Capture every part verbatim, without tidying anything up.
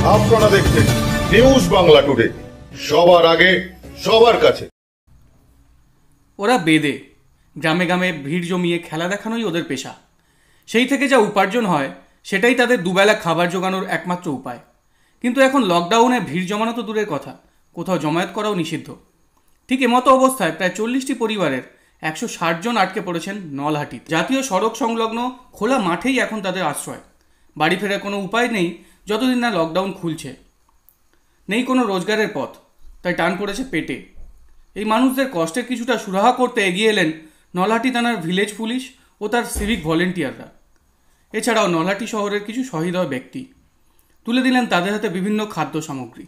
আপনারা দেখছেন news Bangla today, সবার আগে সবার কাছে। ওরা বেদে গ্রামে গ্রামে ভিড় জমিয়ে খেলা দেখানোই ওদের পেশা। সেই থেকে যা উপার্জন হয় সেটাই তাদের দুবেলা খাবার জোগানোর একমাত্র উপায়। কিন্তু এখন লকডাউনে ভিড় জমানো তো দূরের কথা, কোথাও জমায়েত করাও নিষিদ্ধ। ঠিক এমতো অবস্থায় প্রায় চল্লিশটি পরিবারের একশো ষাট জন আটকে পড়েছেন নলহাটি। জাতীয় সড়ক সংলগ্ন খোলা মাঠেই এখন তাদের আশ্রয়। বাড়ি ফেরার কোনো উপায় নেই যতদিন না লকডাউন খুলছে। নেই কোনো রোজগারের পথ, তাই টান পড়েছে পেটে। এই মানুষদের কষ্টের কিছুটা সুরাহা করতে এগিয়ে এলেন নলহাটি থানার ভিলেজ পুলিশ ও তার সিভিক ভলেন্টিয়াররা। এছাড়াও নলহাটি শহরের কিছু সহৃদয় ব্যক্তি তুলে দিলেন তাদের হাতে বিভিন্ন খাদ্য সামগ্রী।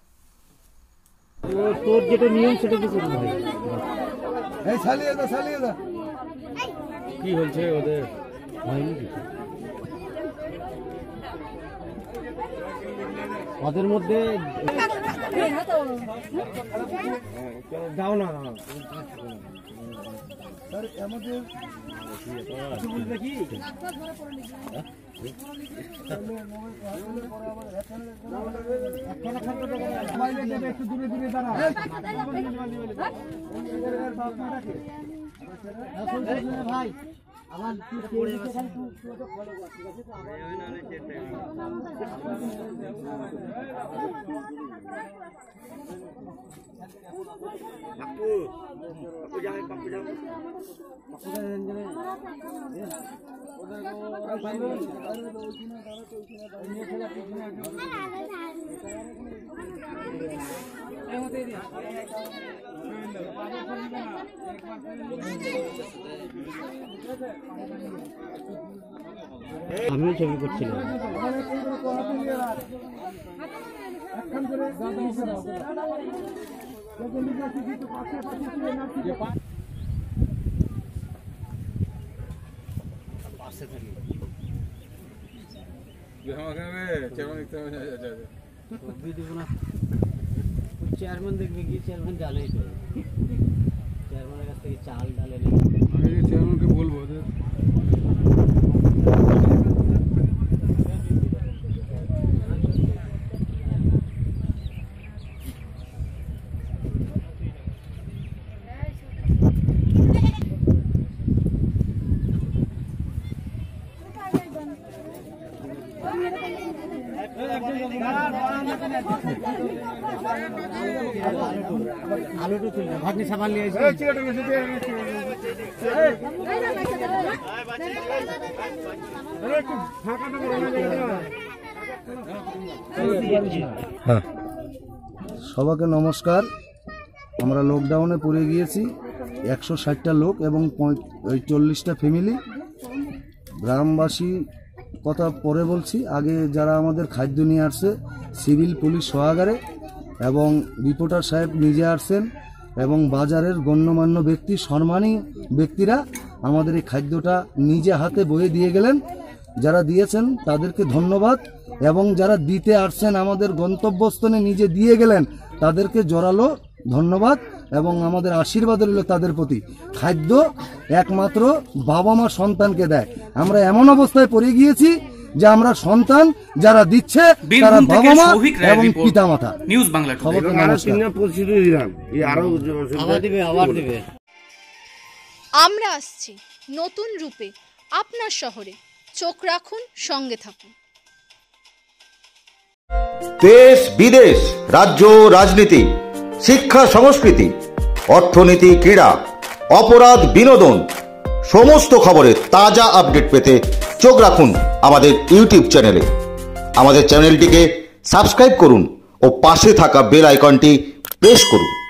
কি হচ্ছে ওদের ওদের মধ্যে যাও না একটু দূরে দূরে দাঁড়া ভাই আমার আমিও ছবি করছিলাম। চেয়ারম্যান দেখবে কি, চেয়ারম্যান জানেই তো, চেয়ারম্যানের কাছ থেকে চাল ডালে নেই। আমি চেয়ারম্যানকে বলবো ওদের আলুটো ছিল ভাতনি সাবান নিয়ে এসে সবাইকে নমস্কার। আমরা লকডাউনে পড়ে গিয়েছি, একশো ষাটটা লোক এবং চল্লিশটা ফ্যামিলি। গ্রামবাসী কথা পরে বলছি, আগে যারা আমাদের খাদ্য নিয়ে আসছে সিভিল পুলিশ সহকারে এবং রিপোর্টার সাহেব নিজে আসছেন এবং বাজারের গণ্যমান্য ব্যক্তি সম্মানী ব্যক্তিরা আমাদের এই খাদ্যটা নিজে হাতে বয়ে দিয়ে গেলেন। যারা দিয়েছেন তাদেরকে ধন্যবাদ এবং যারা দিতে আসছেন আমাদের গন্তব্যস্থানে নিজে দিয়ে গেলেন তাদেরকে জোরালো ধন্যবাদ এবং আমাদের আশীর্বাদ রইল তাদের প্রতি। খাদ্য একমাত্র বাবা মা সন্তানকে দেয়। আমরা এমন অবস্থায় পড়ে গিয়েছি যে আমরা সন্তান, যারা দিচ্ছে তারা বাবা মা এবং পিতা মাতা। নিউজ বাংলা খবর আমরা আসছি নতুন রূপে আপনার শহরে, চোখ রাখুন, সঙ্গে থাকুন। দেশ বিদেশ, রাজ্য রাজনীতি, শিক্ষা সংস্কৃতি, অর্থনীতি, ক্রীড়া, অপরাধ, বিনোদন, সমস্ত খবরের তাজা আপডেট পেতে চোখ রাখুন আমাদের ইউটিউব চ্যানেলে। আমাদের চ্যানেলটিকে সাবস্ক্রাইব করুন ও পাশে থাকা বেল আইকনটি প্রেস করুন।